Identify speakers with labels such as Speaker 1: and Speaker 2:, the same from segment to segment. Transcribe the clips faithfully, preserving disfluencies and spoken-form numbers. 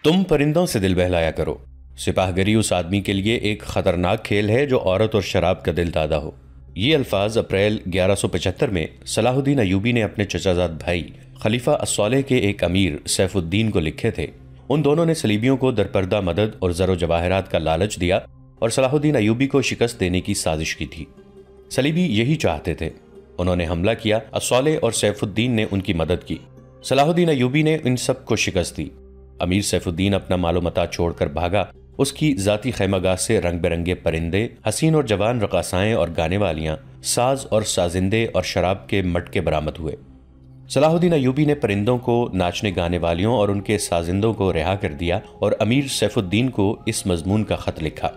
Speaker 1: تم پرندوں سے دل بہلایا کرو، سپاہ گری اس آدمی کے لیے ایک خطرناک کھیل ہے جو عورت اور شراب کا دل دادا ہو۔ یہ الفاظ اپریل گیارہ سو پچہتر میں صلاح الدین ایوبی نے اپنے چچا زاد بھائی خلیفہ الصالح کے ایک امیر سیف الدین کو لکھے تھے۔ ان دونوں نے صلیبیوں کو درپردہ مدد اور زر و جواہرات کا لالچ دیا اور صلاح الدین ایوبی کو شکست دینے کی سازش کی تھی۔ صلیبی یہی چاہتے تھے۔ انہوں نے حملہ کیا، الصالح اور سیف الدین نے ان کی مدد کی۔ صلاح الدین ایوبی نے ان سب کو شکست دی۔ امیر سیف الدین اپنا مال و متاع چھوڑ کر بھاگا۔ اس کی ذاتی خیمہ گاہ سے رنگ برنگے پرندے، حسین اور جوان رقاصائیں اور گانے والیاں، ساز اور سازندے اور شراب کے مٹکے برآمد ہوئے۔ صلاح الدین ایوبی نے پرندوں کو، ناچنے گانے والیوں اور ان کے سازندوں کو رہا کر دیا اور امیر سیف الدین کو اس مضمون کا خط لکھا: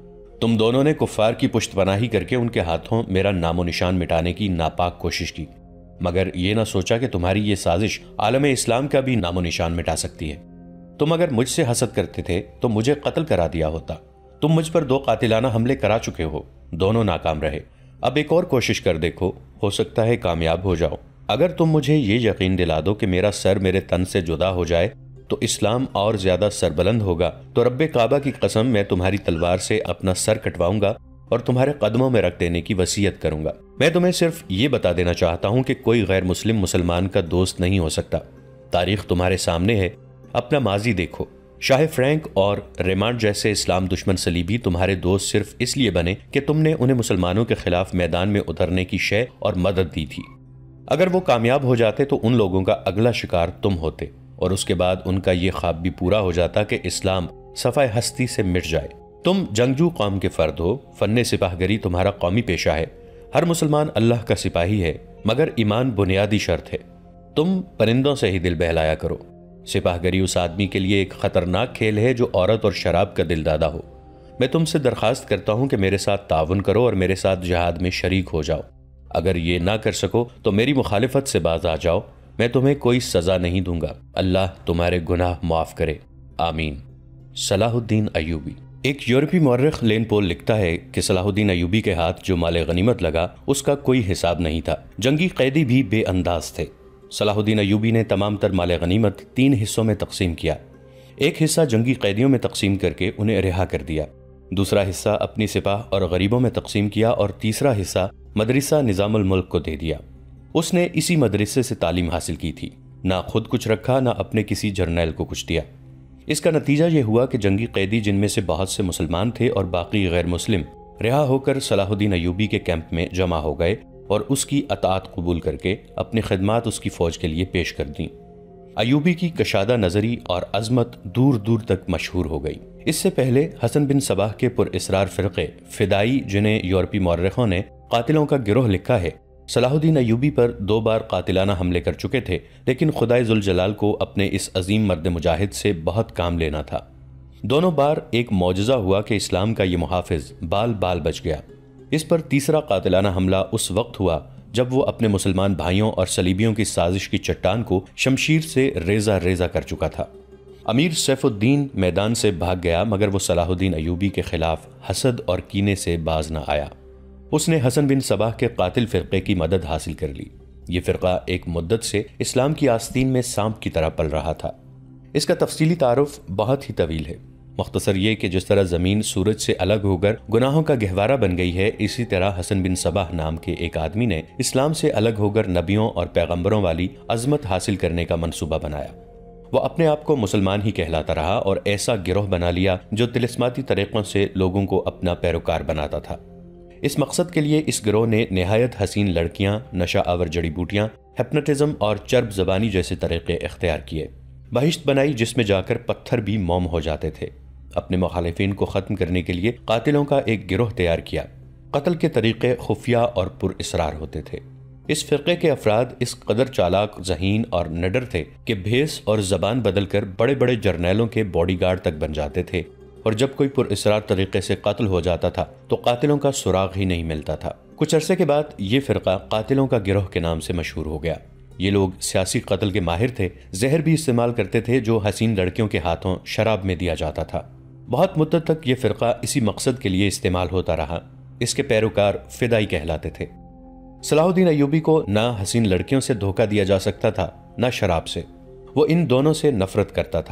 Speaker 1: تم دونوں نے کفار کی پشت پناہی کر کے ان کے ہاتھوں میرا نام و نشان مٹانے کی ناپاک کوشش کی، مگر یہ نہ سوچا کہ تمہاری یہ سازش عالم اسلام کا بھی نام و نشان مٹا سکتی ہے۔ تم اگر مجھ سے حسد کرتے تھے تو مجھے قتل کرا دیا ہوتا۔ تم مجھ پر دو قاتلانہ حملے کرا چکے ہو، دونوں ناکام رہے۔ اب ایک اور کوشش کر دیکھو، ہو سکتا ہے کامیاب ہو جاؤ۔ اگر تم مجھے یہ یقین دلا دو کہ میرا سر میرے تن سے جدا ہو جائے تو اسلام اور زیادہ سربلند ہوگا، تو رب کعبہ کی قسم میں تمہاری تلوار سے اپنا سر کٹواؤں گا اور تمہارے قدموں میں رکھ دینے کی وصیت کروں گا۔ میں تمہیں صرف یہ بتا دینا چاہتا ہوں کہ کوئی غیر مسلم مسلمان کا دوست نہیں ہو سکتا۔ تاریخ تمہارے سامنے ہے، اپنا ماضی دیکھو۔ شاہ فرینک اور ریمانڈ جیسے اسلام دشمن صلیبی تمہارے دوست صرف اس لیے بنے کہ تم نے انہیں مسلمانوں کے خلاف میدان میں اترنے کی شے اور مدد دی تھی۔ اگر وہ کامیاب ہو جاتے تو ان لوگوں کا اگلا شکار تم ہوتے، اور اس کے بعد ان کا یہ خواب بھی پورا ہو جاتا کہ اسلام صفحہ ہستی سے مٹ جائے۔ تم جنگجو قوم کے فرد ہو، فن سپاہ گری تمہارا قومی پیشہ ہے۔ ہر مسلمان اللہ کا سپاہی ہے، مگر ایمان بنیادی شرط ہے۔ تم پرندوں سے ہی دل بہلایا کرو، سپاہ گری اس آدمی کے لیے ایک خطرناک کھیل ہے جو عورت اور شراب کا دل دادا ہو۔ میں تم سے درخواست کرتا ہوں کہ میرے ساتھ تعاون کرو اور میرے ساتھ جہاد میں شریک ہو جاؤ۔ اگر یہ نہ کر سکو تو میری مخالفت سے باز آ جاؤ، میں تمہیں کوئی سزا نہیں دوں گا۔ اللہ تمہارے گناہ معاف کرے، آمین۔ صلاح الدین ایوبی۔ ایک یورپی مورخ لین پول لکھتا ہے کہ صلاح الدین ایوبی کے ہاتھ جو مال غنیمت لگا اس کا کوئی حساب نہیں تھا۔ جنگی قیدی بھی بے انداز تھے۔ صلاح الدین ایوبی نے تمام تر مال غنیمت تین حصوں میں تقسیم کیا۔ ایک حصہ جنگی قیدیوں میں تقسیم کر کے انہیں رہا کر دیا، دوسرا حصہ اپنی سپاہ اور غریبوں میں تقسیم کیا اور تیسرا حصہ مدرسہ نظام الملک کو دے دیا۔ اس نے اسی مدرسے سے تعلیم حاصل کی تھی، نہ خود کچھ رکھا نہ اپنے کسی جرنیل کو کچھ دیا۔ اس کا نتیجہ یہ ہوا کہ جنگی قیدی جن میں سے بہت سے مسلمان تھے اور باقی غیر مسلم رہا ہو کر صلاح الدین ایوبی کے کیمپ میں جمع ہو گئے اور اس کی اطاعت قبول کر کے اپنی خدمات اس کی فوج کے لیے پیش کر دیں۔ ایوبی کی کشادہ نظری اور عظمت دور دور تک مشہور ہو گئی۔ اس سے پہلے حسن بن صباح کے پر اسرار فرقے فدائی، جنہیں یورپی مورخوں نے قاتلوں کا گروہ لکھا ہے، صلاح الدین ایوبی پر دو بار قاتلانہ حملے کر چکے تھے، لیکن خدائے ذوالجلال کو اپنے اس عظیم مرد مجاہد سے بہت کام لینا تھا۔ دونوں بار ایک معجزہ ہوا کہ اسلام کا یہ محافظ بال بال بچ گیا۔ اس پر تیسرا قاتلانہ حملہ اس وقت ہوا جب وہ اپنے مسلمان بھائیوں اور صلیبیوں کی سازش کی چٹان کو شمشیر سے ریزہ ریزہ کر چکا تھا۔ امیر سیف الدین میدان سے بھاگ گیا، مگر وہ صلاح الدین ایوبی کے خلاف حسد اور کینے سے باز نہ آیا۔ اس نے حسن بن صباح کے قاتل فرقے کی مدد حاصل کر لی۔ یہ فرقہ ایک مدت سے اسلام کی آستین میں سانپ کی طرح پل رہا تھا۔ اس کا تفصیلی تعارف بہت ہی طویل ہے۔ مختصر یہ کہ جس طرح زمین سورج سے الگ ہو کر گناہوں کا گہوارہ بن گئی ہے، اسی طرح حسن بن صباح نام کے ایک آدمی نے اسلام سے الگ ہو کر نبیوں اور پیغمبروں والی عظمت حاصل کرنے کا منصوبہ بنایا۔ وہ اپنے آپ کو مسلمان ہی کہلاتا رہا اور ایسا گروہ بنا لیا جو طلسماتی طریقوں سے لوگوں کو اپنا پیروکار بناتا تھا۔ اس مقصد کے لیے اس گروہ نے نہایت حسین لڑکیاں، نشہ آور جڑی بوٹیاں، ہپنوٹزم اور چرب زبانی جیسے طریقے اختیار کیے۔ بہشت بنائی جس میں جا کر پتھر بھی موم ہو جاتے تھے۔ اپنے مخالفین کو ختم کرنے کے لیے قاتلوں کا ایک گروہ تیار کیا۔ قتل کے طریقے خفیہ اور پر اسرار ہوتے تھے۔ اس فرقے کے افراد اس قدر چالاک، ذہین اور نڈر تھے کہ بھیس اور زبان بدل کر بڑے بڑے جرنیلوں کے باڈی گارڈ تک بن جاتے تھے، اور جب کوئی پر اسرار طریقے سے قتل ہو جاتا تھا تو قاتلوں کا سراغ ہی نہیں ملتا تھا۔ کچھ عرصے کے بعد یہ فرقہ قاتلوں کا گروہ کے نام سے مشہور ہو گیا۔ یہ لوگ سیاسی قتل کے ماہر تھے، زہر بھی استعمال کرتے تھے جو حسین لڑکیوں کے ہاتھوں شراب میں دیا جاتا تھا۔ بہت مدت تک یہ فرقہ اسی مقصد کے لیے استعمال ہوتا رہا۔ اس کے پیروکار فدائی کہلاتے تھے۔ صلاح الدین ایوبی کو نہ حسین لڑکیوں سے دھوکہ دیا جا سکتا تھا، نہ شراب سے۔ وہ ان دونوں سے نفرت کرتا تھا۔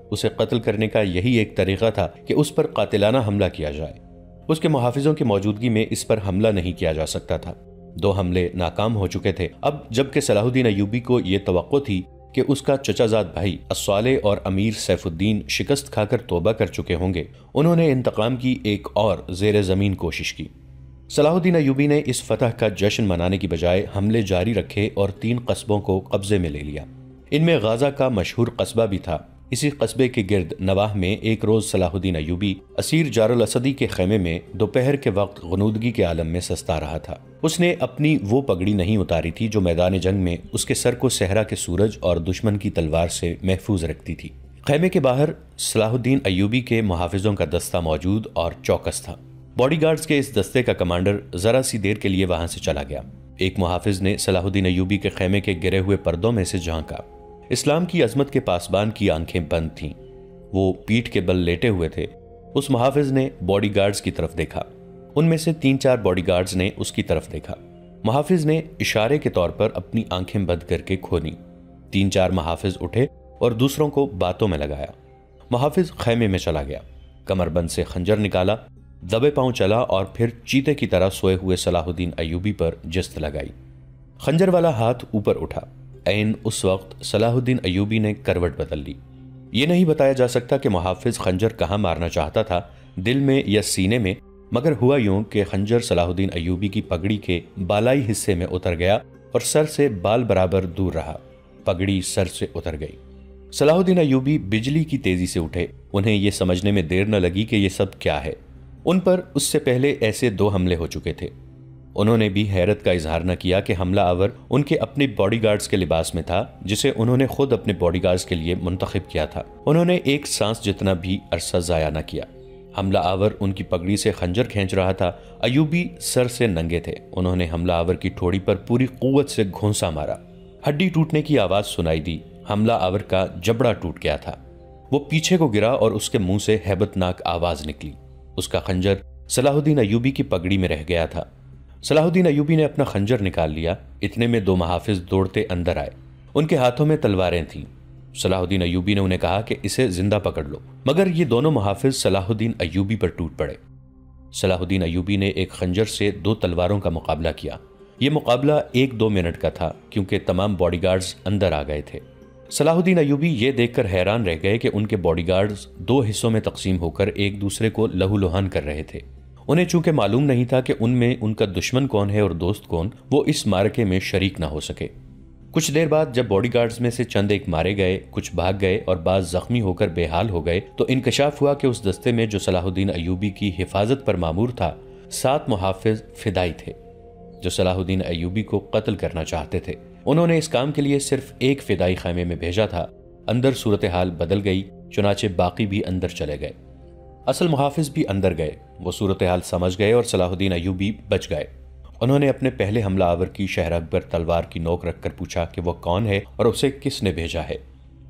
Speaker 1: اسے قتل کرنے کا یہی ایک طریقہ تھا کہ اس پر قاتلانہ حملہ کیا جائے۔ اس کے محافظوں کی موجودگی میں اس پر حملہ نہیں کیا جا سکتا تھا۔ دو حملے ناکام ہو چکے تھے۔ اب جبکہ صلاح الدین ایوبی کو یہ توقع تھی کہ اس کا چچا زاد بھائی الصالح اور امیر سیف الدین شکست کھا کر توبہ کر چکے ہوں گے، انہوں نے انتقام کی ایک اور زیر زمین کوشش کی۔ صلاح الدین ایوبی نے اس فتح کا جشن منانے کی بجائے حملے جاری رکھے اور تین قصبوں کو قبضے میں لے لیا۔ ان میں غازہ کا مشہور قصبہ بھی تھا۔ اسی قصبے کے گرد نواح میں ایک روز صلاح الدین ایوبی اسیر جار الاسدی کے خیمے میں دوپہر کے وقت غنودگی کے عالم میں سستا رہا تھا۔ اس نے اپنی وہ پگڑی نہیں اتاری تھی جو میدان جنگ میں اس کے سر کو صحرا کے سورج اور دشمن کی تلوار سے محفوظ رکھتی تھی۔ خیمے کے باہر صلاح الدین ایوبی کے محافظوں کا دستہ موجود اور چوکس تھا۔ باڈی گارڈز کے اس دستے کا کمانڈر ذرا سی دیر کے لیے وہاں سے چلا گیا۔ ایک محافظ نے صلاح الدین ایوبی کے خیمے کے گرے ہوئے پردوں میں سے جھانکا۔ اسلام کی عظمت کے پاسبان کی آنکھیں بند تھیں۔ وہ پیٹھ کے بل لیٹے ہوئے تھے۔ اس محافظ نے باڈی گارڈز کی طرف دیکھا۔ ان میں سے تین چار باڈی گارڈز نے اس کی طرف دیکھا۔ محافظ نے اشارے کے طور پر اپنی آنکھیں بند کر کے کھولی۔ تین چار محافظ اٹھے اور دوسروں کو باتوں میں لگایا۔ محافظ خیمے میں چلا گیا، کمر بند سے خنجر نکالا، دبے پاؤں چلا اور پھر چیتے کی طرح سوئے ہوئے صلاح الدین ایوبی پر جست لگائی۔ خنجر والا ہاتھ اوپر اٹھا۔ عین اس وقت صلاح الدین ایوبی نے کروٹ بدل لی۔ یہ نہیں بتایا جا سکتا کہ محافظ خنجر کہاں مارنا چاہتا تھا، دل میں یا سینے میں، مگر ہوا یوں کہ خنجر صلاح الدین ایوبی کی پگڑی کے بالائی حصے میں اتر گیا اور سر سے بال برابر دور رہا۔ پگڑی سر سے اتر گئی۔ صلاح الدین ایوبی بجلی کی تیزی سے اٹھے۔ انہیں یہ سمجھنے میں دیر نہ لگی کہ یہ سب کیا ہے۔ ان پر اس سے پہلے ایسے دو حملے ہو چکے تھے۔ انہوں نے بھی حیرت کا اظہار نہ کیا کہ حملہ آور ان کے اپنے باڈی گارڈز کے لباس میں تھا، جسے انہوں نے خود اپنے باڈی گارڈز کے لیے منتخب کیا تھا۔ انہوں نے ایک سانس جتنا بھی عرصہ ضائع نہ کیا۔ حملہ آور ان کی پگڑی سے خنجر کھینچ رہا تھا۔ ایوبی سر سے ننگے تھے۔ انہوں نے حملہ آور کی ٹھوڑی پر پوری قوت سے گھونسا مارا۔ ہڈی ٹوٹنے کی آواز سنائی دی۔ حملہ آور کا جبڑا ٹوٹ گیا تھا۔ وہ پیچھے کو گرا اور اس کے منہ سے ہیبت ناک آواز نکلی۔ اس کا خنجر صلاح الدین ایوبی کی پگڑی میں رہ گیا تھا۔ صلاح الدین ایوبی نے اپنا خنجر نکال لیا۔ اتنے میں دو محافظ دوڑتے اندر آئے۔ ان کے ہاتھوں میں تلواریں تھیں۔ صلاح الدین ایوبی نے انہیں کہا کہ اسے زندہ پکڑ لو، مگر یہ دونوں محافظ صلاح الدین ایوبی پر ٹوٹ پڑے۔ صلاح الدین ایوبی نے ایک خنجر سے دو تلواروں کا مقابلہ کیا۔ یہ مقابلہ ایک دو منٹ کا تھا کیونکہ تمام باڈی گارڈز اندر آ گئے تھے۔ صلاح الدین ایوبی یہ دیکھ کر حیران رہ گئے کہ ان کے باڈی گارڈز دو حصوں میں تقسیم ہو کر ایک دوسرے کو لہو لہان کر رہے تھے۔ انہیں چونکہ معلوم نہیں تھا کہ ان میں ان کا دشمن کون ہے اور دوست کون، وہ اس معرکے میں شریک نہ ہو سکے۔ کچھ دیر بعد جب باڈی گارڈز میں سے چند ایک مارے گئے، کچھ بھاگ گئے اور بعض زخمی ہو کر بے حال ہو گئے، تو انکشاف ہوا کہ اس دستے میں جو صلاح الدین ایوبی کی حفاظت پر مامور تھا، سات محافظ فدائی تھے جو صلاح الدین ایوبی کو قتل کرنا چاہتے تھے۔ انہوں نے اس کام کے لیے صرف ایک فدائی خیمے میں بھیجا تھا۔ اندر صورتحال بدل گئی، چنانچہ باقی بھی اندر چلے گئے۔ اصل محافظ بھی اندر گئے۔ وہ صورتحال سمجھ گئے اور صلاح الدین ایوبی بچ گئے۔ انہوں نے اپنے پہلے حملہ آور کی شہرگ پر تلوار کی نوک رکھ کر پوچھا کہ وہ کون ہے اور اسے کس نے بھیجا ہے۔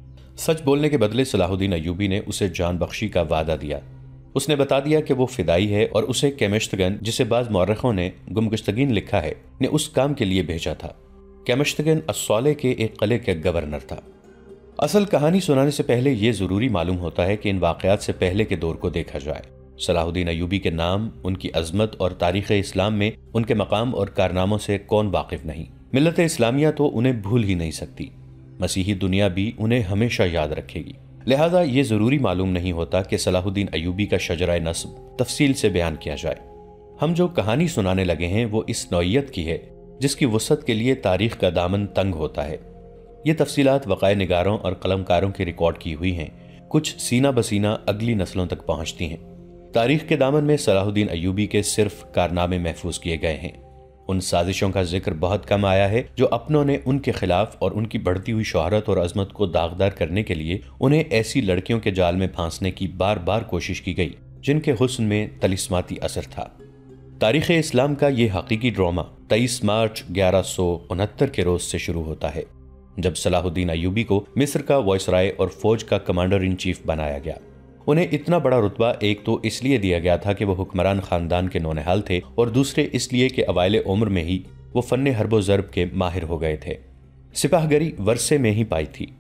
Speaker 1: سچ بولنے کے بدلے صلاح الدین ایوبی نے اسے جان بخشی کا وعدہ دیا۔ اس نے بتا دیا کہ وہ فدائی ہے اور اسے کیمشتگن، جسے بعض مورخوں نے گمگشتگین لکھا ہے، نے اس کام کے لیے بھیجا تھا۔ کیمشتگن الصالح کے ایک قلعے کا گورنر تھا۔ اصل کہانی سنانے سے پہلے یہ ضروری معلوم ہوتا ہے کہ ان واقعات سے پہلے کے دور کو دیکھا جائے۔ صلاح الدین ایوبی کے نام، ان کی عظمت اور تاریخ اسلام میں ان کے مقام اور کارناموں سے کون واقف نہیں؟ ملت اسلامیہ تو انہیں بھول ہی نہیں سکتی۔ مسیحی دنیا بھی انہیں ہمیشہ یاد رکھے گی۔ لہذا یہ ضروری معلوم نہیں ہوتا کہ صلاح الدین ایوبی کا شجرہ نسب تفصیل سے بیان کیا جائے۔ ہم جو کہانی سنانے لگے ہیں وہ اس نوعیت کی ہے جس کی وسعت کے لیے تاریخ کا دامن تنگ ہوتا ہے۔ یہ تفصیلات وقائع نگاروں اور قلمکاروں کی ریکارڈ کی ہوئی ہیں، کچھ سینہ بسینہ اگلی نسلوں تک پہنچتی ہیں۔ تاریخ کے دامن میں صلاح الدین ایوبی کے صرف کارنامے محفوظ کیے گئے ہیں۔ ان سازشوں کا ذکر بہت کم آیا ہے جو اپنوں نے ان کے خلاف اور ان کی بڑھتی ہوئی شہرت اور عظمت کو داغدار کرنے کے لیے انہیں ایسی لڑکیوں کے جال میں پھانسنے کی بار بار کوشش کی گئی جن کے حسن میں طلسماتی اثر تھا۔ تاریخ اسلام کا یہ حقیقی ڈرامہ تیئیس مارچ گیارہ سو انہتر کے روز سے شروع ہوتا ہے جب صلاح الدین ایوبی کو مصر کا وائسرائے اور فوج کا کمانڈر ان چیف بنایا گیا۔ انہیں اتنا بڑا رتبہ ایک تو اس لیے دیا گیا تھا کہ وہ حکمران خاندان کے نونہال تھے، اور دوسرے اس لیے کہ اوائل عمر میں ہی وہ فن حرب و ضرب کے ماہر ہو گئے تھے۔ سپاہ گری ورثے میں ہی پائی تھی۔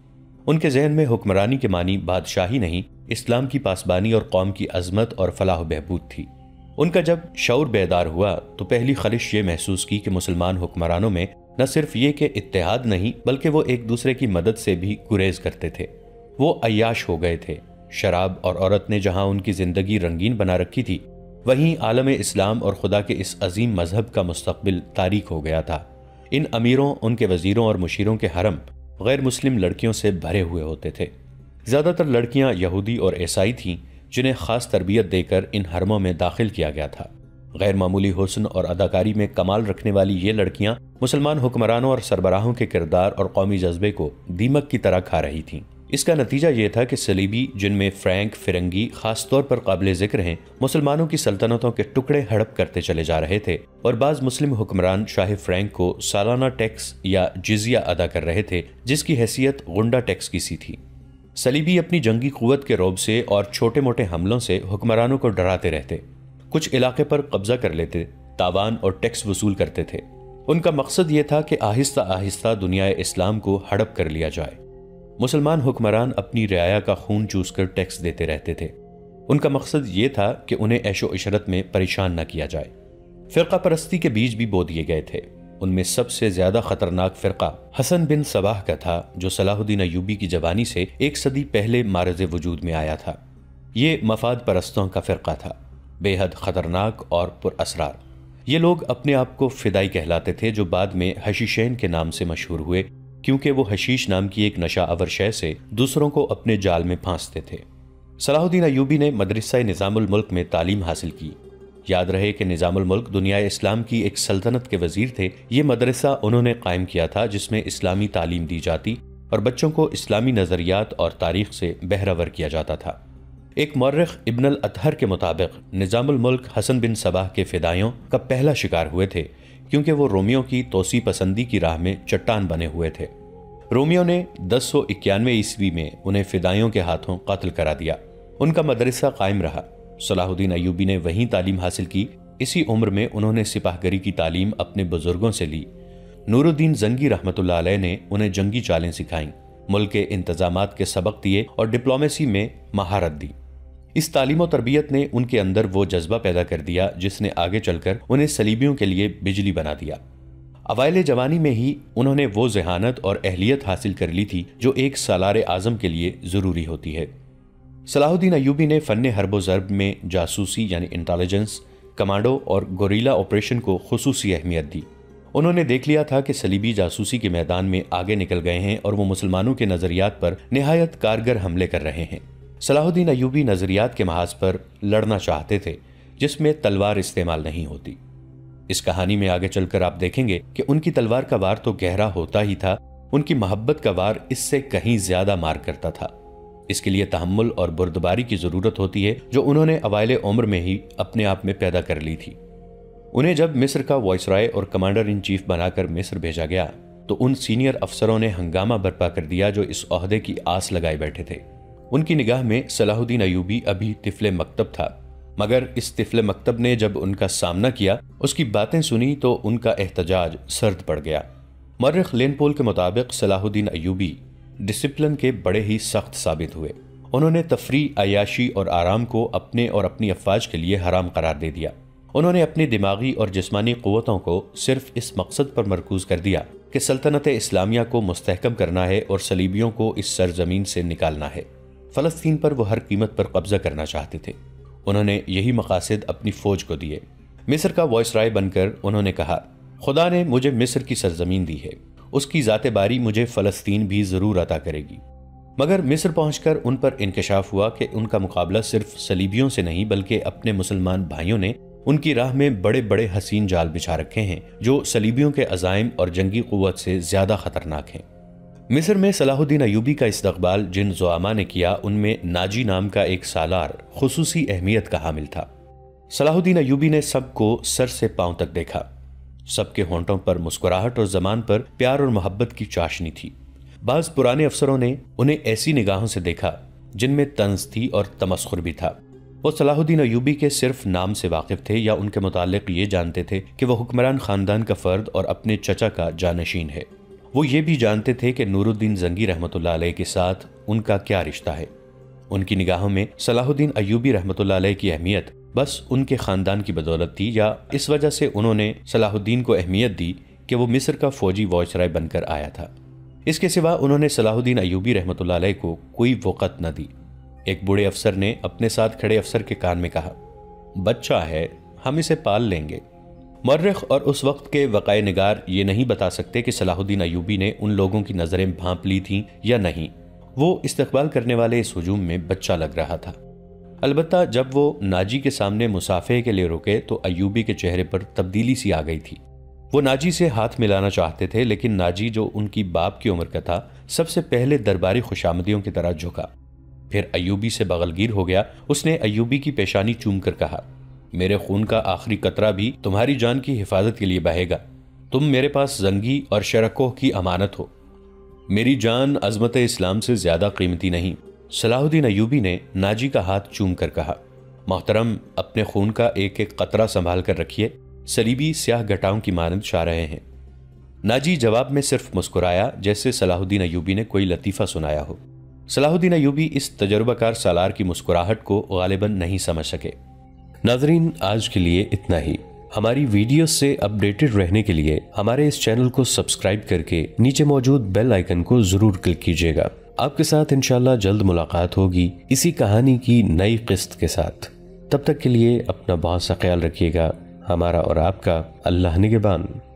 Speaker 1: ان کے ذہن میں حکمرانی کے معنی بادشاہی نہیں، اسلام کی پاسبانی اور قوم کی عظمت اور فلاح و بہبود تھی۔ ان کا جب شعور بیدار ہوا تو پہلی خلش یہ محسوس کی کہ مسلمان حکمرانوں میں نہ صرف یہ کہ اتحاد نہیں بلکہ وہ ایک دوسرے کی مدد سے بھی گریز کرتے تھے۔ وہ عیاش ہو گئے تھے۔ شراب اور عورت نے جہاں ان کی زندگی رنگین بنا رکھی تھی، وہیں عالم اسلام اور خدا کے اس عظیم مذہب کا مستقبل تاریک ہو گیا تھا۔ ان امیروں، ان کے وزیروں اور مشیروں کے حرم غیر مسلم لڑکیوں سے بھرے ہوئے ہوتے تھے۔ زیادہ تر لڑکیاں یہودی اور عیسائی تھیں جنہیں خاص تربیت دے کر ان حرموں میں داخل کیا گیا تھا۔ غیر معمولی حسن اور اداکاری میں کمال رکھنے والی یہ لڑکیاں مسلمان حکمرانوں اور سربراہوں کے کردار اور قومی جذبے کو دیمک کی طرح کھا رہی تھیں۔ اس کا نتیجہ یہ تھا کہ صلیبی، جن میں فرینک، فرنگی خاص طور پر قابل ذکر ہیں، مسلمانوں کی سلطنتوں کے ٹکڑے ہڑپ کرتے چلے جا رہے تھے، اور بعض مسلم حکمران شاہ فرینک کو سالانہ ٹیکس یا جزیہ ادا کر رہے تھے، جس کی حیثیت غنڈہ ٹیکس کی سی تھی۔ صلیبی اپنی جنگی قوت کے رعب سے اور چھوٹے موٹے حملوں سے حکمرانوں کو ڈراتے رہتے، کچھ علاقے پر قبضہ کر لیتے، تاوان اور ٹیکس وصول کرتے تھے۔ ان کا مقصد یہ تھا کہ آہستہ آہستہ دنیا اسلام کو ہڑپ کر لیا جائے۔ مسلمان حکمران اپنی رعایا کا خون چوس کر ٹیکس دیتے رہتے تھے۔ ان کا مقصد یہ تھا کہ انہیں عیش و عشرت میں پریشان نہ کیا جائے۔ فرقہ پرستی کے بیج بھی بو دیے گئے تھے۔ ان میں سب سے زیادہ خطرناک فرقہ حسن بن صباح کا تھا، جو صلاح الدین ایوبی کی جوانی سے ایک صدی پہلے معرض وجود میں آیا تھا۔ یہ مفاد پرستوں کا فرقہ تھا، بے حد خطرناک اور پر اسرار۔ یہ لوگ اپنے آپ کو فدائی کہلاتے تھے، جو بعد میں حشیشین کے نام سے مشہور ہوئے، کیونکہ وہ حشیش نام کی ایک نشہ آور شے سے دوسروں کو اپنے جال میں پھانستے تھے۔ صلاح الدین ایوبی نے مدرسہ نظام الملک میں تعلیم حاصل کی۔ یاد رہے کہ نظام الملک دنیا اسلام کی ایک سلطنت کے وزیر تھے۔ یہ مدرسہ انہوں نے قائم کیا تھا جس میں اسلامی تعلیم دی جاتی اور بچوں کو اسلامی نظریات اور تاریخ سے بہرہ ور کیا جاتا تھا۔ ایک مورخ ابن الاطہر کے مطابق نظام الملک حسن بن صباح کے فدائیوں کا پہلا شکار ہوئے تھے، کیونکہ وہ رومیوں کی توسیع پسندی کی راہ میں چٹان بنے ہوئے تھے۔ رومیوں نے دس سو اکیانوے عیسوی میں انہیں فدائیوں کے ہاتھوں قتل کرا دیا۔ ان کا مدرسہ قائم رہا۔ صلاح الدین ایوبی نے وہیں تعلیم حاصل کی۔ اسی عمر میں انہوں نے سپاہ گری کی تعلیم اپنے بزرگوں سے لی۔ نور الدین زنگی رحمۃ اللہ علیہ نے انہیں جنگی چالیں سکھائیں، ملک کے انتظامات کے سبق دیے اور ڈپلومیسی میں مہارت دی۔ اس تعلیم و تربیت نے ان کے اندر وہ جذبہ پیدا کر دیا جس نے آگے چل کر انہیں صلیبیوں کے لیے بجلی بنا دیا۔ اوائل جوانی میں ہی انہوں نے وہ ذہانت اور اہلیت حاصل کر لی تھی جو ایک سالار اعظم کے لیے ضروری ہوتی ہے۔ صلاح الدین ایوبی نے فن حرب و ضرب میں جاسوسی یعنی انٹیلیجنس، کمانڈو اور گوریلا آپریشن کو خصوصی اہمیت دی۔ انہوں نے دیکھ لیا تھا کہ صلیبی جاسوسی کے میدان میں آگے نکل گئے ہیں اور وہ مسلمانوں کے نظریات پر نہایت کارگر حملے کر رہے ہیں۔ صلاح الدین ایوبی نظریات کے محاذ پر لڑنا چاہتے تھے جس میں تلوار استعمال نہیں ہوتی۔ اس کہانی میں آگے چل کر آپ دیکھیں گے کہ ان کی تلوار کا وار تو گہرا ہوتا ہی تھا، ان کی محبت کا وار اس سے کہیں زیادہ مار کرتا تھا۔ اس کے لیے تحمل اور بردباری کی ضرورت ہوتی ہے جو انہوں نے اوائل عمر میں ہی اپنے آپ میں پیدا کر لی تھی۔ انہیں جب مصر کا وائسرائے اور کمانڈر ان چیف بنا کر مصر بھیجا گیا تو ان سینئر افسروں نے ہنگامہ برپا کر دیا جو اس عہدے کی آس لگائے بیٹھے تھے۔ ان کی نگاہ میں صلاح الدین ایوبی ابھی طفل مکتب تھا، مگر اس طفل مکتب نے جب ان کا سامنا کیا، اس کی باتیں سنی تو ان کا احتجاج سرد پڑ گیا۔ مورخ لین پول کے مطابق صلاح الدین ایوبی ڈسپلن کے بڑے ہی سخت ثابت ہوئے۔ انہوں نے تفریح، عیاشی اور آرام کو اپنے اور اپنی افواج کے لیے حرام قرار دے دیا۔ انہوں نے اپنی دماغی اور جسمانی قوتوں کو صرف اس مقصد پر مرکوز کر دیا کہ سلطنت اسلامیہ کو مستحکم کرنا ہے اور صلیبیوں کو اس سرزمین سے نکالنا ہے۔ فلسطین پر وہ ہر قیمت پر قبضہ کرنا چاہتے تھے۔ انہوں نے یہی مقاصد اپنی فوج کو دیے۔ مصر کا وائسرائے بن کر انہوں نے کہا، خدا نے مجھے مصر کی سرزمین دی ہے، اس کی ذات باری مجھے فلسطین بھی ضرور عطا کرے گی۔ مگر مصر پہنچ کر ان پر انکشاف ہوا کہ ان کا مقابلہ صرف صلیبیوں سے نہیں بلکہ اپنے مسلمان بھائیوں نے ان کی راہ میں بڑے بڑے حسین جال بچھا رکھے ہیں جو صلیبیوں کے عزائم اور جنگی قوت سے زیادہ خطرناک ہیں۔ مصر میں صلاح الدین ایوبی کا استقبال جن زعماء نے کیا ان میں ناجی نام کا ایک سالار خصوصی اہمیت کا حامل تھا۔ صلاح الدین ایوبی نے سب کو سر سے پاؤں تک دیکھا۔ سب کے ہونٹوں پر مسکراہٹ اور زبان پر پیار اور محبت کی چاشنی تھی۔ بعض پرانے افسروں نے انہیں ایسی نگاہوں سے دیکھا جن میں طنز تھی اور تمسخر بھی تھا۔ وہ صلاح الدین ایوبی کے صرف نام سے واقف تھے یا ان کے متعلق یہ جانتے تھے کہ وہ حکمران خاندان کا فرد اور اپنے چچا کا جانشین ہے۔ وہ یہ بھی جانتے تھے کہ نور الدین زنگی رحمۃ اللہ علیہ کے ساتھ ان کا کیا رشتہ ہے۔ ان کی نگاہوں میں صلاح الدین ایوبی رحمۃ اللہ علیہ کی اہمیت بس ان کے خاندان کی بدولت تھی، یا اس وجہ سے انہوں نے صلاح الدین کو اہمیت دی کہ وہ مصر کا فوجی وائس رائے بن کر آیا تھا۔ اس کے سوا انہوں نے صلاح الدین ایوبی رحمۃ اللہ علیہ کو کوئی وقت نہ دی۔ ایک بوڑھے افسر نے اپنے ساتھ کھڑے افسر کے کان میں کہا، بچہ ہے، ہم اسے پال لیں گے۔ مورخ اور اس وقت کے وقائع نگار یہ نہیں بتا سکتے کہ صلاح الدین ایوبی نے ان لوگوں کی نظریں بھانپ لی تھیں یا نہیں، وہ استقبال کرنے والے اس ہجوم میں بچہ لگ رہا تھا۔ البتہ جب وہ ناجی کے سامنے مصافحے کے لیے رکے تو ایوبی کے چہرے پر تبدیلی سی آ گئی تھی۔ وہ ناجی سے ہاتھ ملانا چاہتے تھے، لیکن ناجی جو ان کی باپ کی عمر کا تھا سب سے پہلے درباری خوشامدیوں کی طرح جھکا، پھر ایوبی سے بغلگیر ہو گیا۔ اس نے ایوبی کی پیشانی چوم کر کہا، میرے خون کا آخری قطرہ بھی تمہاری جان کی حفاظت کے لیے بہے گا۔ تم میرے پاس زنگی اور شرکوہ کی امانت ہو، میری جان عظمت اسلام سے زیادہ قیمتی نہیں۔ صلاح الدین ایوبی نے ناجی کا ہاتھ چوم کر کہا، محترم، اپنے خون کا ایک ایک قطرہ سنبھال کر رکھیے، صلیبی سیاہ گھٹاؤں کی مانند چھا رہے ہیں۔ ناجی جواب میں صرف مسکرایا، جیسے صلاح الدین ایوبی نے کوئی لطیفہ سنایا ہو۔ صلاح الدین ایوبی اس تجربہ کار سالار کی مسکراہٹ کو غالباً نہیں سمجھ سکے۔ ناظرین، آج کے لیے اتنا ہی۔ ہماری ویڈیوز سے اپڈیٹڈ رہنے کے لیے ہمارے اس چینل کو سبسکرائب کر کے نیچے موجود بیل آئیکن کو ضرور کلک کیجیے گا۔ آپ کے ساتھ انشاءاللہ جلد ملاقات ہوگی اسی کہانی کی نئی قسط کے ساتھ۔ تب تک کے لیے اپنا بہت سا خیال رکھیے گا۔ ہمارا اور آپ کا اللہ نگہبان۔